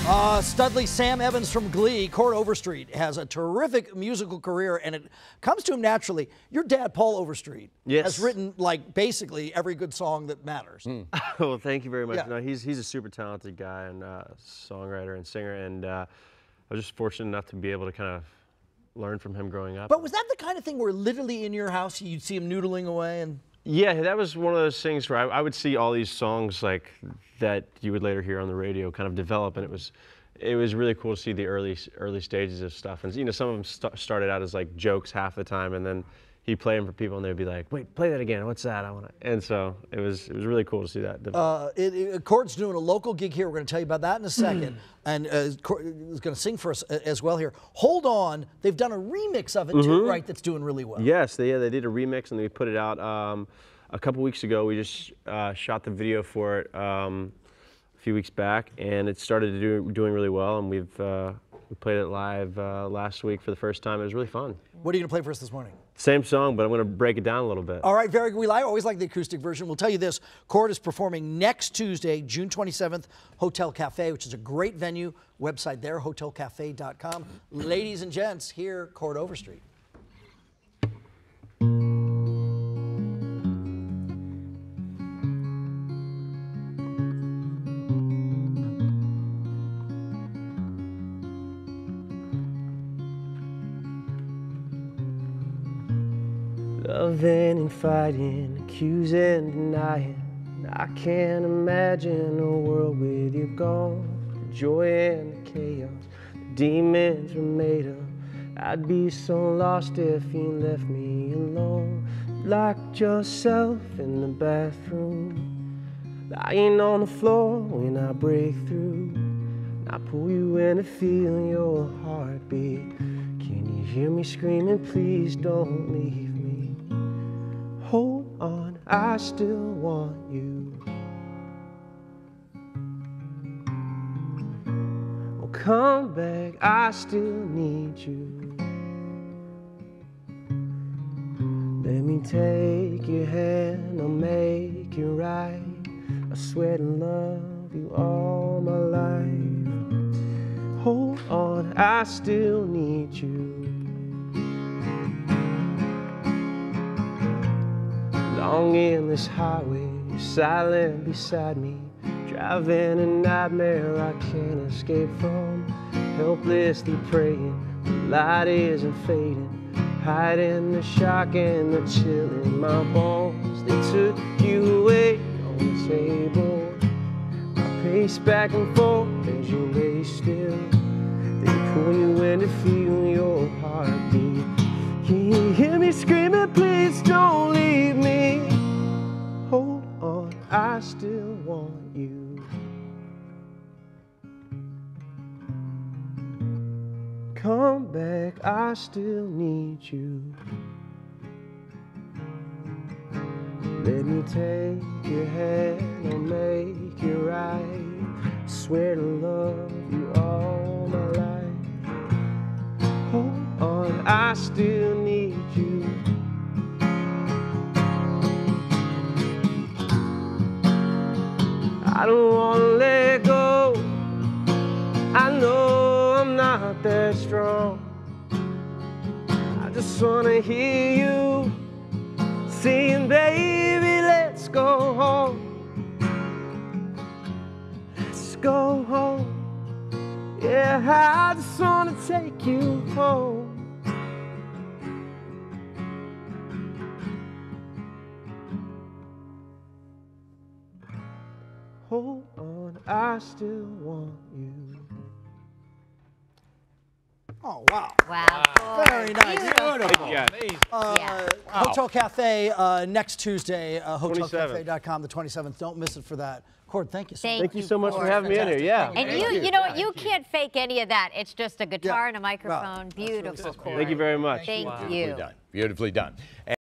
Studley Sam Evans from Glee, Chord Overstreet, has a terrific musical career, and it comes to him naturally. Your dad, Paul Overstreet, has written, like, basically every good song that matters. Well, thank you very much. Yeah. No, he's a super talented guy and songwriter and singer, and I was just fortunate enough to be able to kind of learn from him growing up. But was that the kind of thing where literally in your house you'd see him noodling away? And yeah, that was one of those things where I would see all these songs like that you would later hear on the radio kind of develop, and it was really cool to see the early stages of stuff. And you know, some of them started out as like jokes half the time, and then he'd play them for people, and they'd be like, "Wait, play that again. What's that? I want to." And so it was really cool to see that develop. Chord's doing a local gig here. We're going to tell you about that in a second. And is going to sing for us as well here. Hold On. They've done a remix of it too, right? That's doing really well. Yes, they did a remix, and they put it out a couple weeks ago. We just shot the video for it a few weeks back, and it started doing really well. And we played it live last week for the first time. It was really fun. What are you going to play for us this morning? Same song, but I'm going to break it down a little bit. All right, very good. I always like the acoustic version. We'll tell you this. Chord is performing next Tuesday, June 27th, Hotel Cafe, which is a great venue. Website there, hotelcafe.com. Ladies and gents, here, Chord Overstreet. Loving and fighting, accusing, denying. I can't imagine a world with you gone. The joy and the chaos, the demons were made of. I'd be so lost if you left me alone. Locked yourself in the bathroom, lying on the floor when I break through. I pull you in to feel your heartbeat. Can you hear me screaming, please don't leave me? Hold on, I still want you. Oh, come back, I still need you. Let me take your hand, I'll make it right. I swear to love you all my life. Hold on, I still need you. Long in this highway, you're silent beside me, driving a nightmare I can't escape from. Helplessly praying, the light isn't fading, hiding the shock and the chill in my bones. They took you away on the table. I pace back and forth as you lay still. They pull you in to feel your heartbeat. Can you hear me screaming, please don't leave me? Hold on, I still want you. Come back, I still need you. Let me take your hand, I'll make it right. I swear to love you all my life. Hold on, I still need you. I don't wanna let go. I know I'm not that strong. I just wanna hear you saying, baby, let's go home. Let's go home. Yeah, I just wanna take you home. Hold on, I still want you. Oh, wow. Wow. Very nice. Beautiful. Yeah. Hotel Cafe next Tuesday, hotelcafe.com, the 27th. Don't miss it for that. Chord, thank you so much. Thank you so much for having me in here. Yeah. And you know what? You can't fake any of that. It's just a guitar and a microphone. Beautiful, Chord. Thank you very much. Thank you. Beautifully done. Beautifully done.